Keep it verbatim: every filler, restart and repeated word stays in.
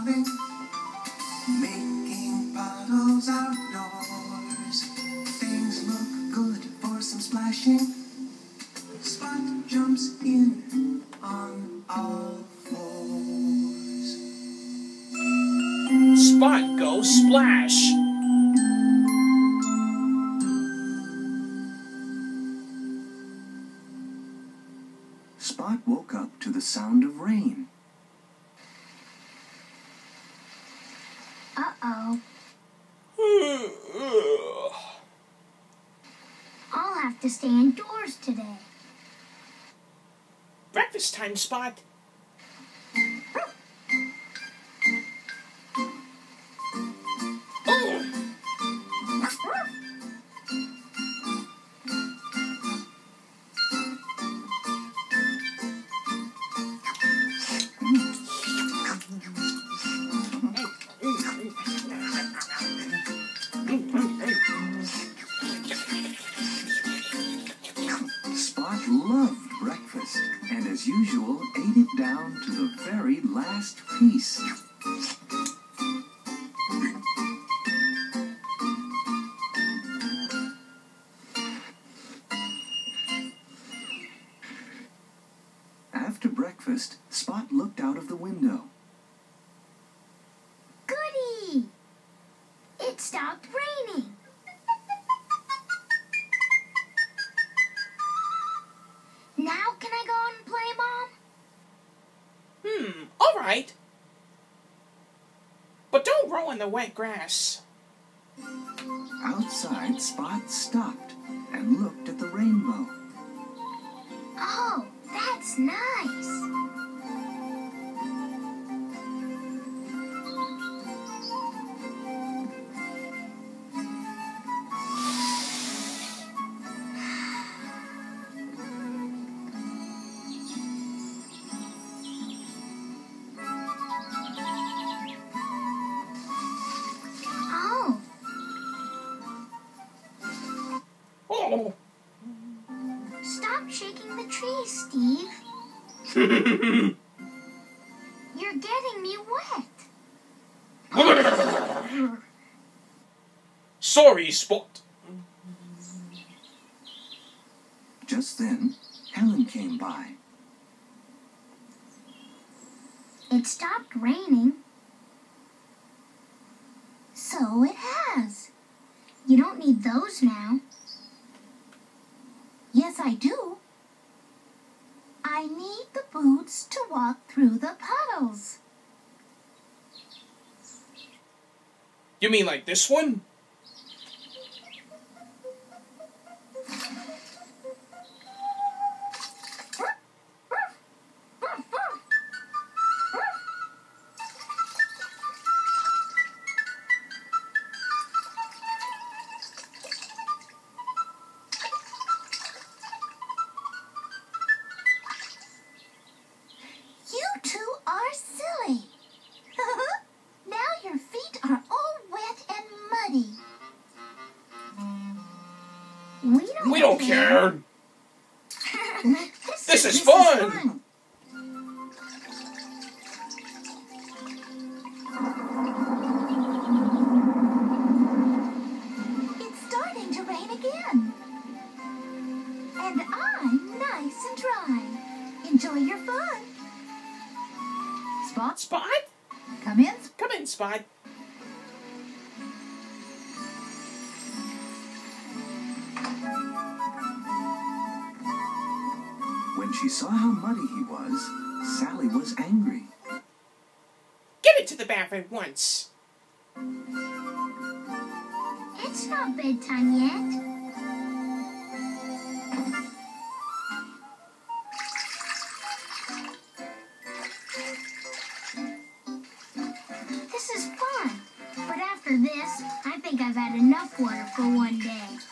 frolic, making puddles outdoors. Things look good for some splashing. Spot jumps in on all fours. Spot goes splash. Spot woke up to the sound of rain. Uh-oh. I'll have to stay indoors today. Breakfast time, Spot. Spot loved breakfast, and as usual, ate it down to the very last piece. After breakfast, Spot looked out of the window. Goody! It stopped raining. Now can I go out and play, Mom? Hmm, alright. But don't roll in the wet grass. Outside, Spot stopped and looked at the rainbow. Oh, that's nice. Oh. Stop shaking the tree, Steve. You're getting me wet. Sorry, Spot. Just then, Helen came by. It stopped raining. So it has. You don't need those now. Yes, I do. I need the boots to walk through the puddles. You mean like this one? You two are silly. Now your feet are all wet and muddy. We don't, We don't care. care. this, This is this fun. Is fun. It's starting to rain again. And I'm nice and dry. Enjoy your fun. Spot, Spot? come in. Come in, Spot. When she saw how muddy he was, Sally was angry. Get into the bath at once. It's not bedtime yet. This is fun, but after this, I think I've had enough water for one day.